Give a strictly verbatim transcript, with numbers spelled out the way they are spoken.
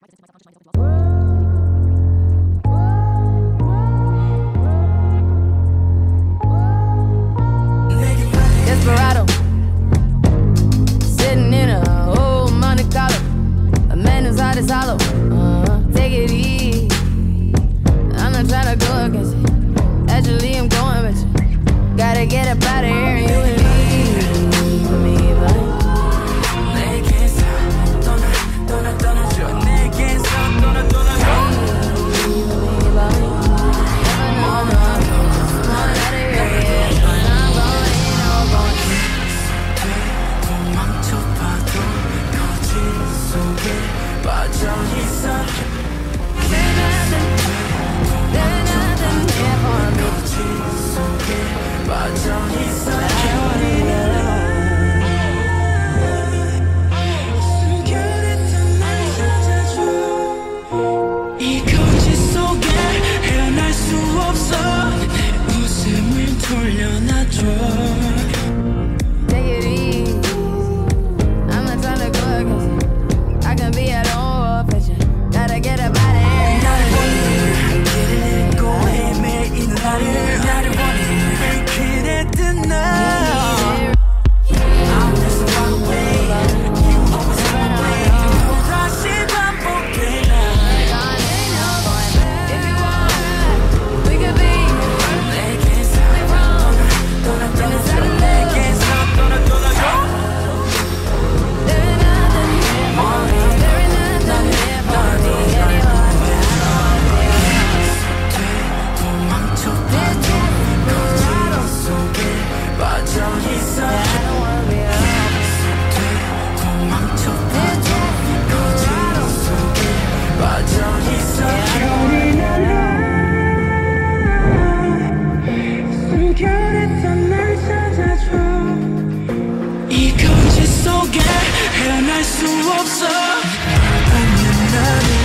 Desperado, sitting in a old Monte Carlo, a man whose heart is hollow. Uh, take it easy, I'm not trying to go against it. Actually, I'm going with you. Gotta get up out of here and you and me, me, but 내게 서 떠나 떠나 떠나줘. 내게 서 떠나 떠나줘. 이 거짓 속에 헤어날 수 없어. 아니면 나는